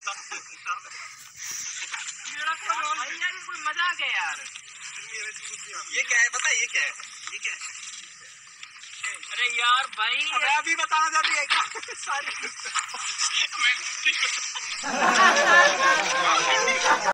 भाई यार कोई मजाक है यार। ये क्या है पता है? ये क्या है? ये क्या है? अरे यार भाई अभी बताना चाहती है क्या? सारी